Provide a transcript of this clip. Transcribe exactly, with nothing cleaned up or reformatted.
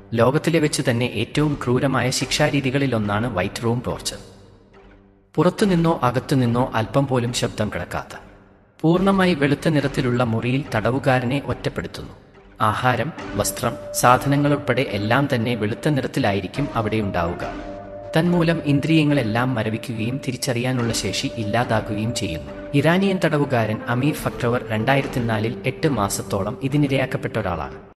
ലോകത്തിലെ വെച്ച് തന്നെ ഏറ്റവും ക്രൂരമായ ശിക്ഷാരീതികളിലൊന്നാണ് വൈറ്റ് റൂം ടോർച്ചർ. പുറത്തുനിന്നോ അകത്തുനിന്നോ അല്പം പോലും ശബ്ദം കേൾക്കാത്ത പൂർണ്ണമായി വെളുത്ത നിറത്തിലുള്ള മുറിയിൽ തടവുകാരനെ ഒറ്റപ്പെടുത്തുന്നു. ആഹാരം, വസ്ത്രം, സാധനങ്ങളുൾപ്പെടെ എല്ലാം തന്നെ വെളുത്ത നിറത്തിലായിരിക്കും അവിടെയുണ്ടാവുക. തന്മൂലം ഇന്ദ്രിയങ്ങളെല്ലാം മരവിക്കുകയും തിരിച്ചറിയാനുള്ള ശേഷി ഇല്ലാതാകുകയും ചെയ്യുന്നു. ഇറാനിയൻ തടവുകാരൻ അമീർ ഫക്രവർ രണ്ടായിരത്തി നാലിൽ എട്ട് മാസത്തോളം ഇതിനിരയാക്കപ്പെട്ട ഒരാളാണ്.